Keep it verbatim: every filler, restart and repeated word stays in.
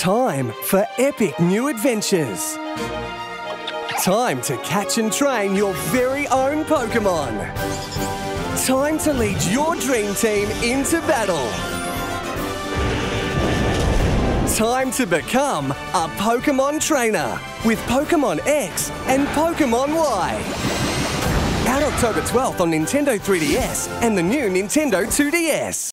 Time for epic new adventures. Time to catch and train your very own Pokémon. Time to lead your dream team into battle. Time to become a Pokémon trainer with Pokémon X and Pokémon Y. Out October twelfth on Nintendo three D S and the new Nintendo two D S.